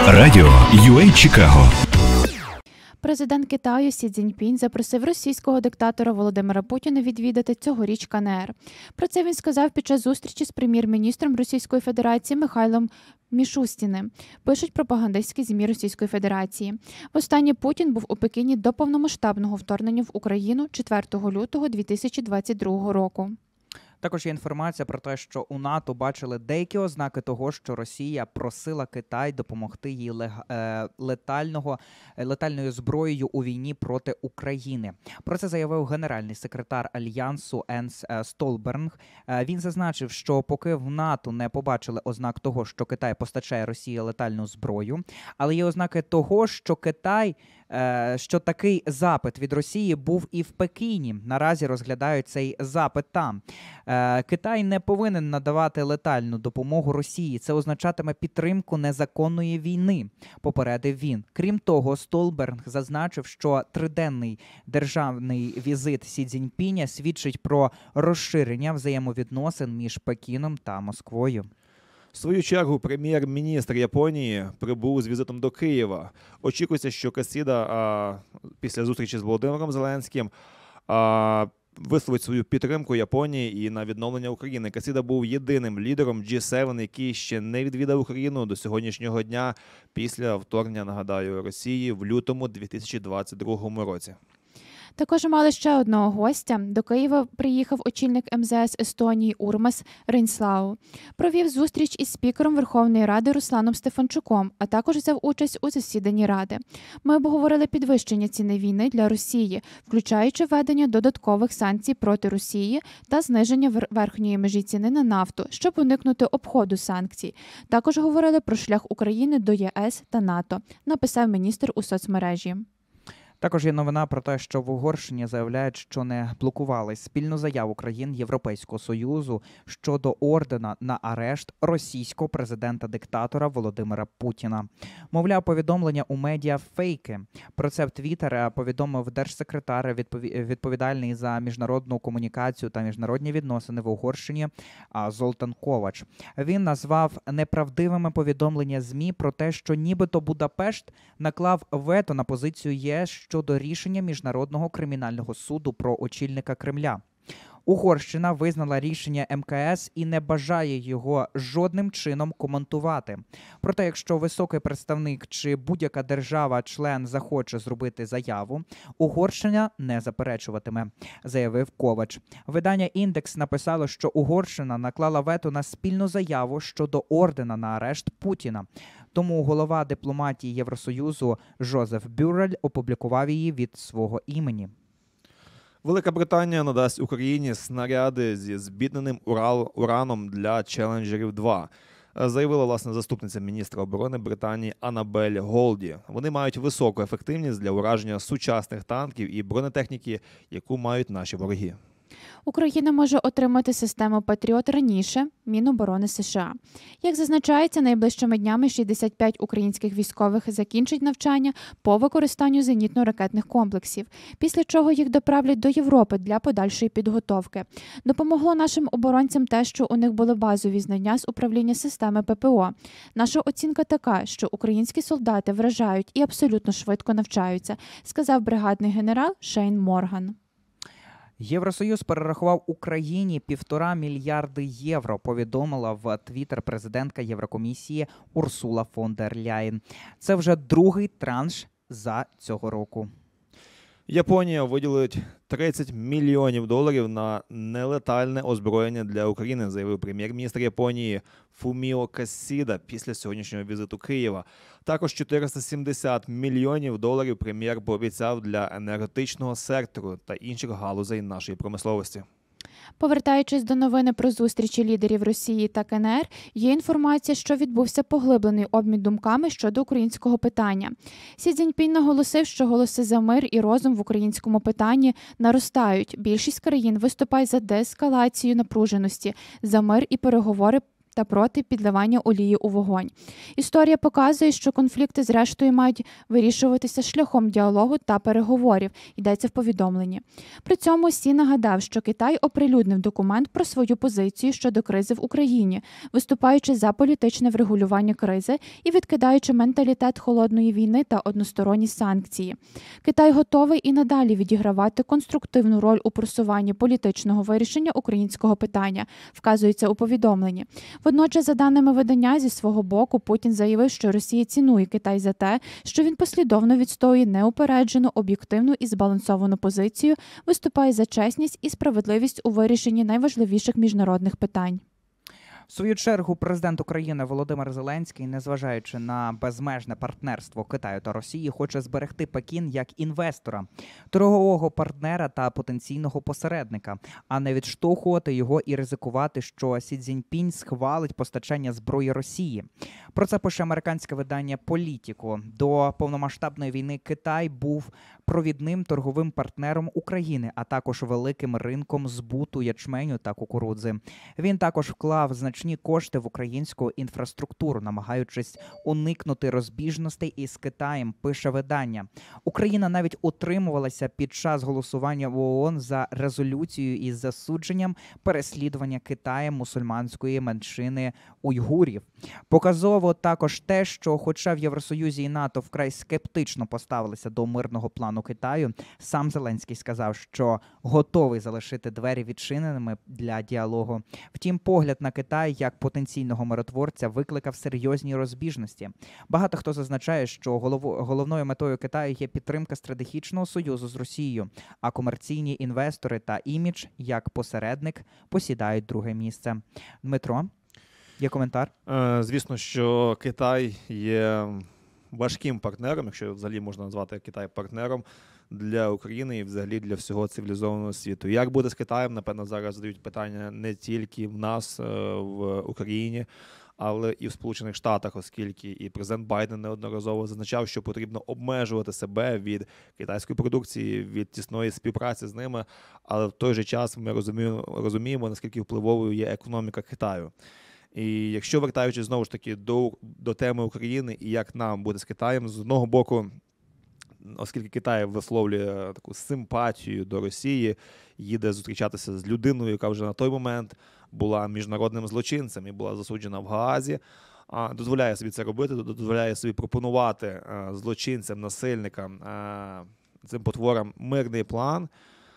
Радіо UA Чикаго. Президент Китаю Сі Цзіньпінь запросив російського диктатора Володимира Путіна відвідати цьогоріч КНР. Про це він сказав під час зустрічі з прем'єр-міністром Російської Федерації Михайлом Мішустіним, пишуть пропагандистські ЗМІ Російської Федерації. Востаннє Путін був у Пекіні до повномасштабного вторгнення в Україну 4 лютого 2022 року. Також є інформація про те, що у НАТО бачили деякі ознаки того, що Росія просила Китай допомогти їй летальною зброєю у війні проти України. Про це заявив генеральний секретар Альянсу Енс Столберг. Він зазначив, що поки в НАТО не побачили ознак того, що Китай постачає Росії летальну зброю, але є ознаки того, що такий запит від Росії був і в Пекіні. Наразі розглядають цей запит там. Китай не повинен надавати летальну допомогу Росії. Це означатиме підтримку незаконної війни, попередив він. Крім того, Столберг зазначив, що триденний державний візит Сі Цзіньпіня свідчить про розширення взаємовідносин між Пекіном та Москвою. В свою чергу, прем'єр-міністр Японії прибув з візитом до Києва. Очікується, що Кісіда після зустрічі з Володимиром Зеленським висловить свою підтримку Японії і на відновлення України. Кісіда був єдиним лідером G7, який ще не відвідав Україну до сьогоднішнього дня після вторгнення, нагадаю, Росії в лютому 2022 році. Також мали ще одного гостя. До Києва приїхав очільник МЗС Естонії Урмас Рейнслау. Провів зустріч із спікером Верховної Ради Русланом Стефанчуком, а також взяв участь у засіданні Ради. Ми обговорили підвищення ціни війни для Росії, включаючи введення додаткових санкцій проти Росії та зниження верхньої межі ціни на нафту, щоб уникнути обходу санкцій. Також говорили про шлях України до ЄС та НАТО, написав міністр у соцмережі. Також є новина про те, що в Угорщині заявляють, що не блокували спільну заяву країн Європейського Союзу щодо ордена на арешт російського президента-диктатора Володимира Путіна. Мовляв, повідомлення у медіа фейки. Про це в Твіттер повідомив держсекретар, відповідальний за міжнародну комунікацію та міжнародні відносини в Угорщині Золтан Ковач. Він назвав неправдивими повідомлення ЗМІ про те, що нібито Будапешт наклав вето на позицію ЄС щодо рішення Міжнародного кримінального суду про очільника Кремля. Угорщина визнала рішення МКС і не бажає його жодним чином коментувати. Проте, якщо високий представник чи будь-яка держава-член захоче зробити заяву, Угорщина не заперечуватиме, заявив Ковач. Видання «Індекс» написало, що Угорщина наклала вето на спільну заяву щодо ордена на арешт Путіна. Тому голова дипломатії Євросоюзу Жозеф Бюррель опублікував її від свого імені. Велика Британія надасть Україні снаряди зі збідненим ураном для «Челенджерів-2», заявила, власне, заступниця міністра оборони Британії Аннабель Голді. Вони мають високу ефективність для ураження сучасних танків і бронетехніки, яку мають наші вороги. Україна може отримати систему «Патріот» раніше Міноборони США. Як зазначається, найближчими днями 65 українських військових закінчать навчання по використанню зенітно-ракетних комплексів, після чого їх доправлять до Європи для подальшої підготовки. Допомогло нашим оборонцям те, що у них були базові знання з управління системи ППО. Наша оцінка така, що українські солдати вражають і абсолютно швидко навчаються, сказав бригадний генерал Шейн Морган. Євросоюз перерахував Україні 1,5 мільярди євро, повідомила в Твіттер президентка Єврокомісії Урсула фон дер Ляєн. Це вже другий транш за цього року. Японія виділить $30 мільйонів на нелетальне озброєння для України, заявив прем'єр-міністр Японії Фуміо Кісіда після сьогоднішнього візиту Києва. Також $470 мільйонів прем'єр пообіцяв для енергетичного сектору та інших галузей нашої промисловості. Повертаючись до новини про зустрічі лідерів Росії та КНР, є інформація, що відбувся поглиблений обмін думками щодо українського питання. Сі Цзіньпінь наголосив, що голоси за мир і розум в українському питанні наростають. Більшість країн виступають за деескалацію напруженості, за мир і переговори та проти підливання олії у вогонь. Історія показує, що конфлікти зрештою мають вирішуватися шляхом діалогу та переговорів, йдеться в повідомленні. При цьому Сі нагадав, що Китай оприлюднив документ про свою позицію щодо кризи в Україні, виступаючи за політичне врегулювання кризи і відкидаючи менталітет холодної війни та односторонні санкції. Китай готовий і надалі відігравати конструктивну роль у просуванні політичного вирішення українського питання, вказується у повідомленні. Водночас, за даними видання, зі свого боку, Путін заявив, що Росія цінує Китай за те, що він послідовно відстоює неупереджену, об'єктивну і збалансовану позицію, виступає за чесність і справедливість у вирішенні найважливіших міжнародних питань. В свою чергу президент України Володимир Зеленський, незважаючи на безмежне партнерство Китаю та Росії, хоче зберегти Пекін як інвестора, торгового партнера та потенційного посередника, а не відштовхувати його і ризикувати, що Сі Цзіньпінь схвалить постачання зброї Росії. Про це пише американське видання «Політіко». До повномасштабної війни Китай був провідним торговим партнером України, а також великим ринком збуту ячменю та кукурудзи. Він також вклав значні кошти в українську інфраструктуру, намагаючись уникнути розбіжностей із Китаєм, пише видання. Україна навіть утримувалася під час голосування в ООН за резолюцію із засудженням переслідування Китаєм мусульманської меншини уйгурів. Показово також те, що хоча в Євросоюзі і НАТО вкрай скептично поставилися до мирного плану Китаю, сам Зеленський сказав, що готовий залишити двері відчиненими для діалогу. Втім, погляд на Китай як потенційного миротворця викликав серйозні розбіжності. Багато хто зазначає, що головною метою Китаю є підтримка стратегічного союзу з Росією, а комерційні інвестори та імідж як посередник посідають друге місце. Дмитро, є коментар? Звісно, що Китай є важким партнером, якщо взагалі можна назвати Китай партнером для України і взагалі для всього цивілізованого світу. Як буде з Китаєм, напевно, зараз задають питання не тільки в нас, в Україні, але і в Сполучених Штатах, оскільки і президент Байден неодноразово зазначав, що потрібно обмежувати себе від китайської продукції, від тісної співпраці з ними, але в той же час ми розуміємо, наскільки впливовою є економіка Китаю. І якщо, вертаючись знову ж таки до теми України і як нам буде з Китаєм, з одного боку, оскільки Китай висловлює таку симпатію до Росії, їде зустрічатися з людиною, яка вже на той момент була міжнародним злочинцем і була засуджена в Гаазі, дозволяє собі це робити, дозволяє собі пропонувати злочинцям, насильникам, цим потворам мирний план,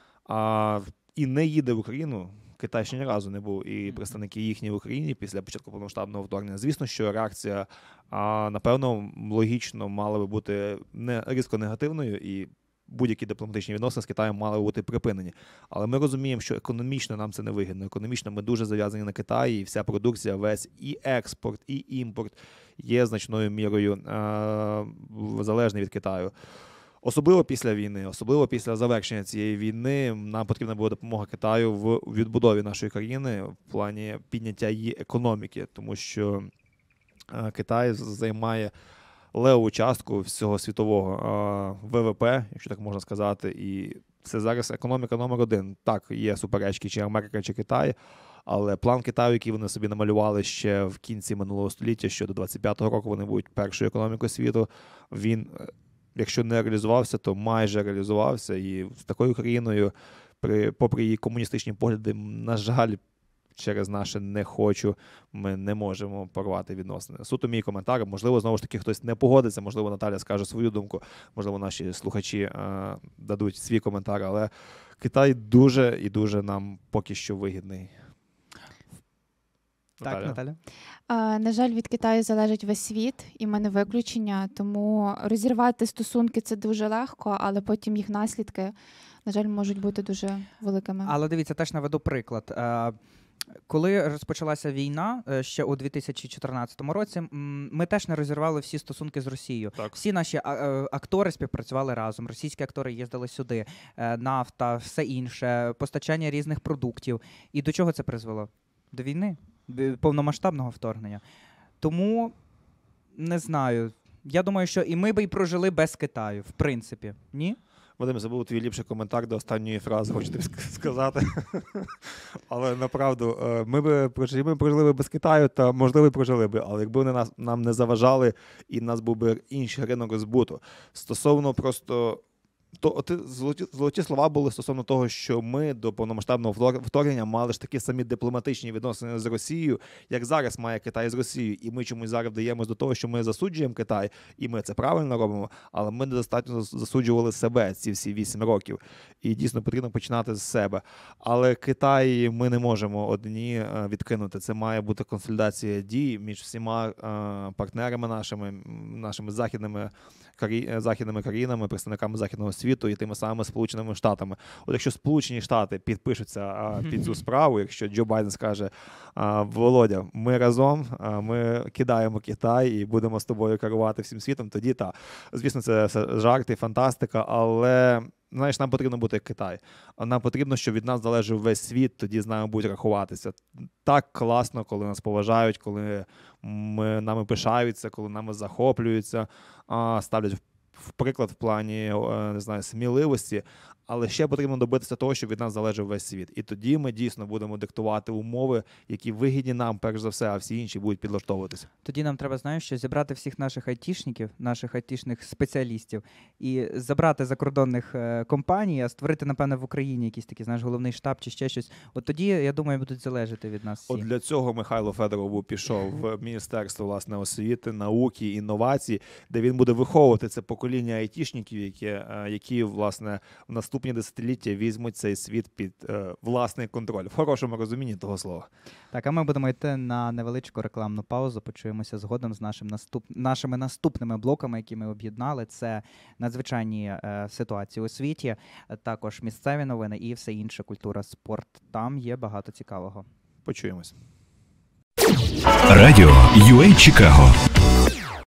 і не їде в Україну. Китай ще ні разу не був, і представники їхні в Україні після початку повномасштабного вторгнення. Звісно, що реакція, напевно, логічно мала би бути не різко негативною, і будь-які дипломатичні відносини з Китаєм мали би бути припинені. Але ми розуміємо, що економічно нам це не вигідно. Економічно ми дуже зав'язані на Китаї, і вся продукція, весь і експорт, і імпорт є значною мірою залежний від Китаю. Особливо після війни, особливо після завершення цієї війни, нам потрібна буде допомога Китаю в відбудові нашої країни в плані підняття її економіки, тому що Китай займає левову частку всього світового ВВП, якщо так можна сказати, і це зараз економіка номер один. Так, є суперечки, чи Америка, чи Китай, але план Китаю, який вони собі намалювали ще в кінці минулого століття, що до 25-го року вони будуть першою економікою світу, він, якщо не реалізувався, то майже реалізувався. І з такою країною, попри її комуністичні погляди, на жаль, через наше «не хочу» ми не можемо порвати відносини. Суто мій коментар. Можливо, знову ж таки, хтось не погодиться, можливо, Наталя скаже свою думку, можливо, наші слухачі дадуть свій коментар, але Китай дуже і дуже нам поки що вигідний. Так, Наталя? На жаль, від Китаю залежить весь світ, і ми не виключення, тому розірвати стосунки – це дуже легко, але потім їх наслідки, на жаль, можуть бути дуже великими. Але дивіться, теж наведу приклад. Коли розпочалася війна ще у 2014 році, ми теж не розірвали всі стосунки з Росією. Так. Всі наші актори співпрацювали разом, російські актори їздили сюди, нафта, все інше, постачання різних продуктів. І до чого це призвело? До війни, повномасштабного вторгнення. Тому, не знаю, я думаю, що і ми б і прожили без Китаю, в принципі. Ні? Вадим, забув твій ліпший коментар до останньої фрази, хочу тобі сказати. Але направду, ми прожили би без Китаю, та можливо прожили би, але якби вони нам не заважали і в нас був би інший ринок збуту. Стосовно просто... Золоті слова були стосовно того, що ми до повномасштабного вторгнення мали ж такі самі дипломатичні відносини з Росією, як зараз має Китай з Росією. І ми чомусь зараз вдаємось до того, що ми засуджуємо Китай, і ми це правильно робимо, але ми недостатньо засуджували себе ці всі 8 років. І дійсно потрібно починати з себе. Але Китай ми не можемо одні відкинути. Це має бути консолідація дій між всіма партнерами нашими західними країнами, представниками західного світу і тими самими Сполученими Штатами. От якщо Сполучені Штати підпишуться під цю справу, якщо Джо Байден скаже: Володя, ми разом, ми кидаємо Китай і будемо з тобою керувати всім світом, тоді так. Звісно, це все жарти, фантастика, але... Знаєш, нам потрібно бути як Китай. Нам потрібно, щоб від нас залежав весь світ, тоді з нами будуть рахуватися. Так класно, коли нас поважають, коли нами пишаються, коли нами захоплюються, ставлять в приклад в плані, не знаю, сміливості. Але ще потрібно добитися того, щоб від нас залежав весь світ. І тоді ми дійсно будемо диктувати умови, які вигідні нам, перш за все, а всі інші будуть підлаштовуватися. Тоді нам треба, знаєш, що зібрати всіх наших айтішників, наших айтішних спеціалістів і забрати закордонних компаній, а створити, напевно, в Україні якийсь такий, знаєш, головний штаб чи ще щось. От тоді, я думаю, будуть залежати від нас всі. От для цього Михайло Федоров пішов в Міністерство, власне, освіти, науки, інновацій, де він буде виховувати це покоління айтішників, які, власне, в наступному десятиліття візьмуть цей світ під власний контроль. В хорошому розумінні того слова. Так, а ми будемо йти на невеличку рекламну паузу. Почуємося згодом з нашими наступними блоками, які ми об'єднали. Це надзвичайні ситуації у світі, також місцеві новини і все інше, культура, спорт. Там є багато цікавого. Почуємось. Радіо UA Чикаго.